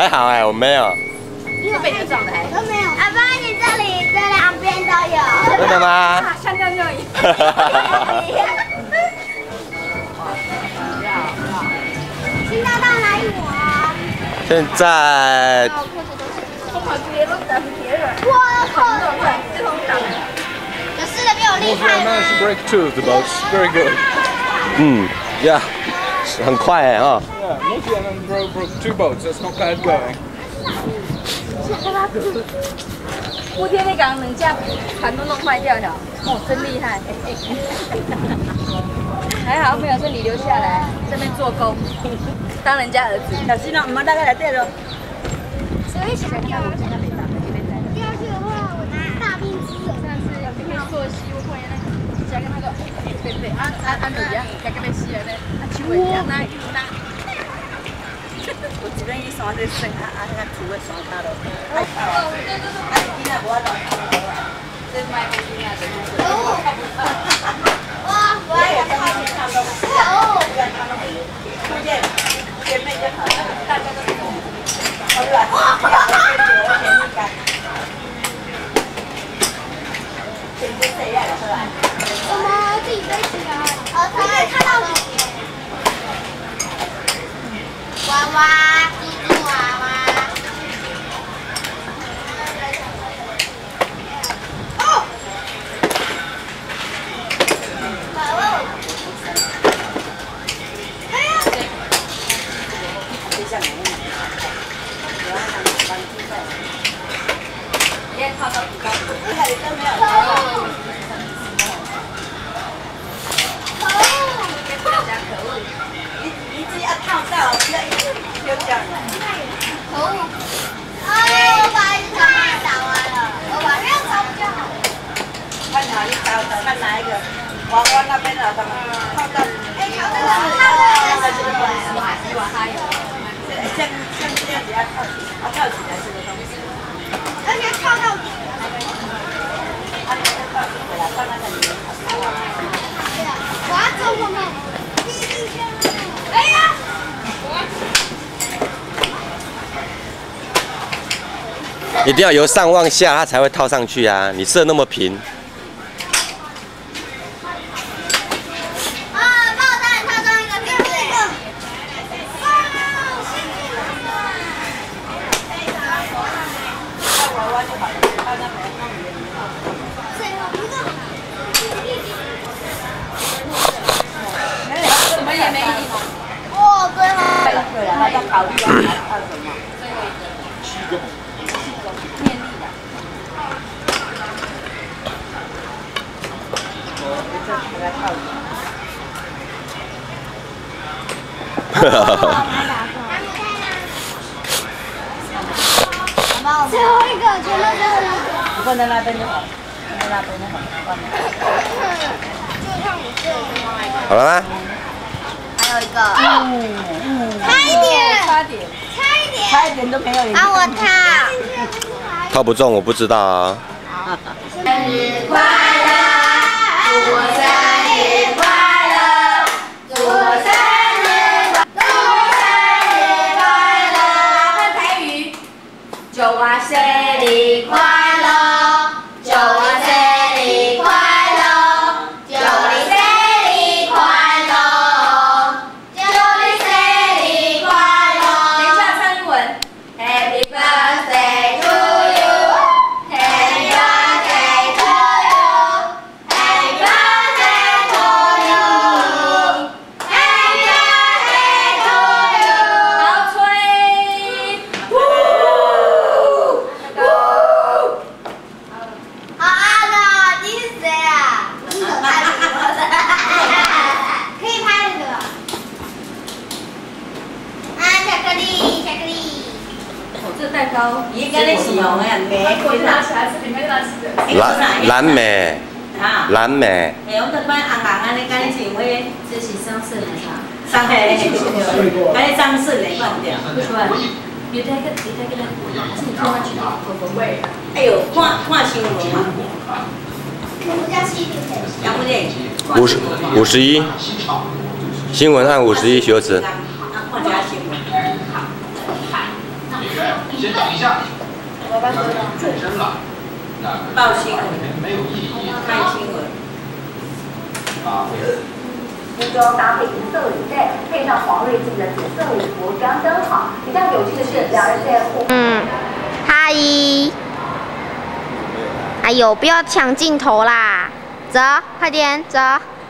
好哎，我没有。 这被车撞的还都没有。阿爸，你这两边都有。 真的吗？ 像尿尿一样。 现在到哪里玩？ 现在。 哇靠！可是的比我厉害吗 Break two the boats, very good. 嗯，Yeah， 很快哎哈。 Yeah, Nicky and then broke two boats. That's not bad going. 昨天那港人家船都弄坏掉了，哦，真厉害！还好没有顺利留下来，这边做工，当人家儿子。小心哦，唔好大概来对了。 所以想要第二次的话，我拿大便机。 上次可以做西乌会那个，加个那个，对，按怎样，加个被洗了呢，手会这样拿。我这边一刷在剩那个土会刷它了。这卖不进啊！ 哇，我要看。哦。 出现姐妹就好，大家都懂。 我们自己飞起来，可以看到你。娃娃，蜘蛛娃娃。哦。哎呀！ 你也靠到底高，你看你都没有。你自己要套到，不要一直丢掉了。 可恶！哎，我把一只小蚂蚁打完了，我把这个找比较好。 看哪里找的，看哪一个。娃娃那边的什么？套到。 哎，靠这个，靠这个。 希望它有。像这样子要套起，要套起来这个东西。 而且靠到底。 放那个里面。 我要做什么？哎呀！ 一定要由上往下，它才会套上去啊！你射那么平。 爆弹套中一个，第二个。 娃娃就好了，放那边放里面。 最后一个。 什么也没有。 哦，对了。 对了，还要考虑要什么？最后一个。念力的。 最后一个，全都最后一个。 放在那边就好，放在那边就好，放那。 就让我最后一个。 好了吗？ 还有一个。差一点。 差点。差一点都没有。 帮我套。 套不中，我不知道啊。 生日快乐，祝我生日快乐，祝我生日快乐，祝我生日快乐。看台语，祝我生日快乐，祝我生日快乐，祝你生日快乐，祝你生日快乐。 等一下唱英文。 Happy birthday to you.Happy birthday to you. Happy birthday to you. Happy birthday to you. 好吹。 好暗哦！你是谁啊？可以拍那个。啊，巧克力，巧克力。 哦，这个蛋糕。 伊跟你形容的美， 拿起来是里面拿起的。 蓝莓， 啊， 蓝莓。 哎，我这摆红红安尼，跟你形容的， 这是桑葚奶茶。 上海的，跟你上次来放掉。 对。别再跟，自己看上去口味。 哎呦，看新闻嘛。 我们家西点。 要不然。 51，新闻按51学词。 看家新闻。 先等一下，刚才转身了，那报新闻， 没有意义。 看新闻。 服装搭配银色领带，配上黄瑞静的紫色礼服，刚刚好。比较有趣的是，两人在嗨，哎呦，不要抢镜头啦！走，快点走。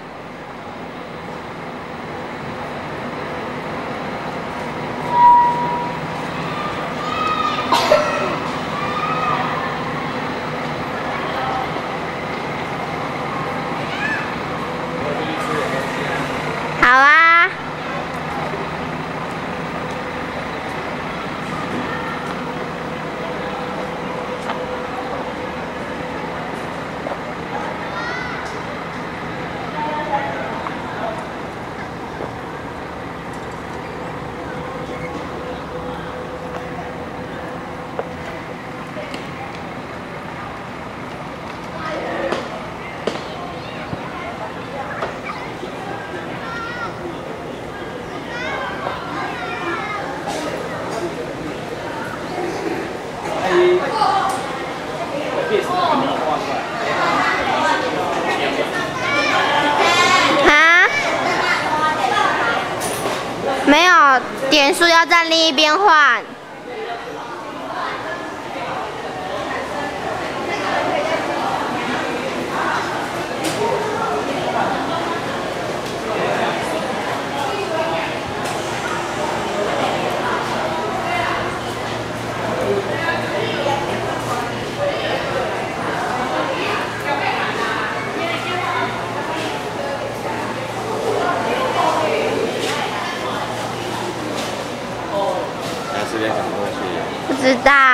好啊。没有点数要在另一边换。 这边什么东西？ 不知道。